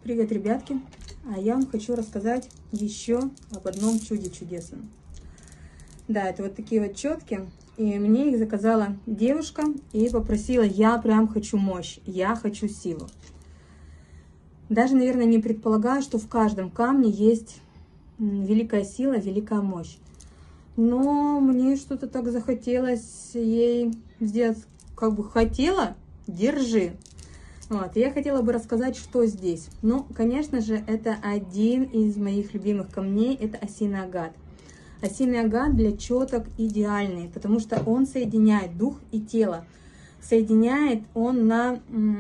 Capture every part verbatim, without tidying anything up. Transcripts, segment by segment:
Привет, ребятки! А я вам хочу рассказать еще об одном чуде чудесном. Да, это вот такие вот четки, и мне их заказала девушка и попросила: я прям хочу мощь, я хочу силу. Даже, наверное, не предполагаю, что в каждом камне есть великая сила, великая мощь. Но мне что-то так захотелось ей сделать, как бы хотела, держи. Вот, я хотела бы рассказать, что здесь. Ну, конечно же, это один из моих любимых камней, это осиный агат. Осиный агат для четок идеальный, потому что он соединяет дух и тело. Соединяет он на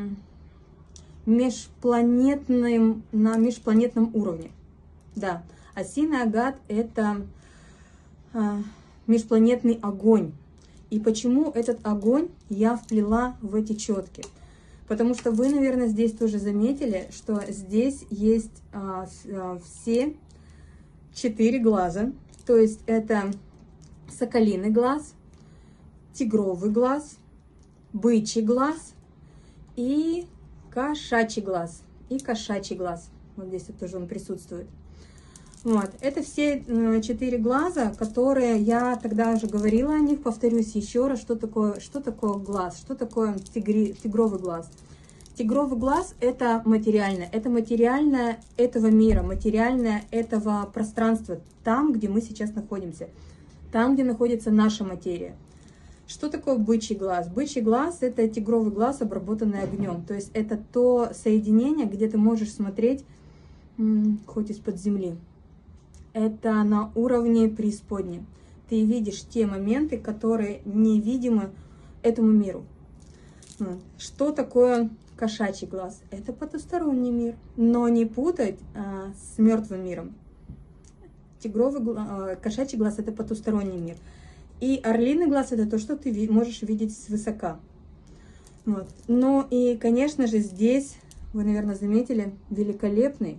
межпланетном, на межпланетном уровне. Да, осиный агат это а, межпланетный огонь. И почему этот огонь я вплела в эти четки? Потому что вы, наверное, здесь тоже заметили, что здесь есть а, все четыре глаза. То есть это соколиный глаз, тигровый глаз, бычий глаз и кошачий глаз. И кошачий глаз. Вот здесь вот тоже он присутствует. Вот. Это все четыре глаза, которые я тогда уже говорила о них. Повторюсь еще раз, что такое, что такое глаз, что такое тигри, тигровый глаз. Тигровый глаз это материальное, это материальное этого мира, материальное этого пространства, там, где мы сейчас находимся, там, где находится наша материя. Что такое бычий глаз? Бычий глаз это тигровый глаз, обработанный огнем. То есть это то соединение, где ты можешь смотреть хоть из-под земли. Это на уровне преисподней. Ты видишь те моменты, которые невидимы этому миру. Что такое кошачий глаз? Это потусторонний мир. Но не путать а, с мертвым миром. Тигровый, а, кошачий глаз это потусторонний мир. И орлиный глаз это то, что ты можешь видеть свысока. Вот. Ну и, конечно же, здесь, вы, наверное, заметили, великолепный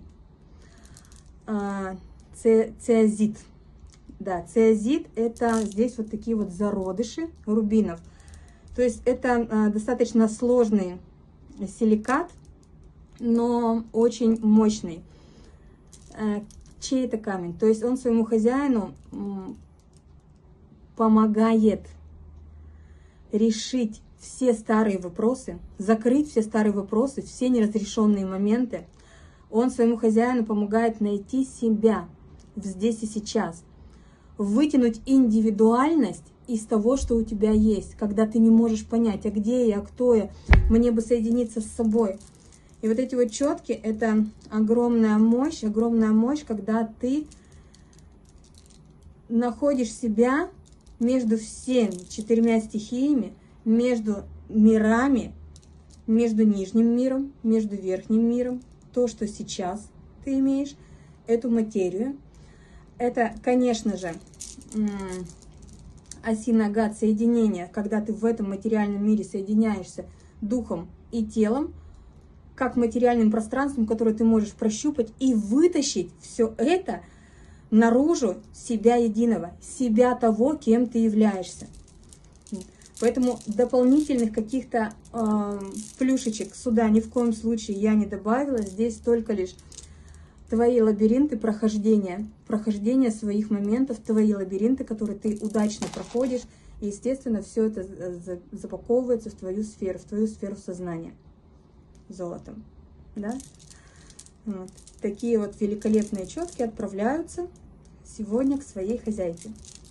а, циазит. Да, циазит это здесь вот такие вот зародыши рубинов. То есть это а, достаточно сложный силикат, но очень мощный. А, чей это камень? То есть он своему хозяину помогает решить все старые вопросы, закрыть все старые вопросы, все неразрешенные моменты. Он своему хозяину помогает найти себя здесь и сейчас, вытянуть индивидуальность из того, что у тебя есть, когда ты не можешь понять, а где я, а кто я, мне бы соединиться с собой. И вот эти вот четки, это огромная мощь, огромная мощь, когда ты находишь себя между всеми четырьмя стихиями, между мирами, между нижним миром, между верхним миром, то, что сейчас ты имеешь, эту материю. Это, конечно же, осиный агат, соединение, когда ты в этом материальном мире соединяешься духом и телом, как материальным пространством, которое ты можешь прощупать и вытащить все это наружу себя единого, себя того, кем ты являешься. Поэтому дополнительных каких-то э, плюшечек сюда ни в коем случае я не добавила. Здесь только лишь твои лабиринты прохождения, прохождения своих моментов, твои лабиринты, которые ты удачно проходишь. И, естественно, все это запаковывается в твою сферу, в твою сферу сознания золотом. Да? Вот. Такие вот великолепные четки отправляются сегодня к своей хозяйке.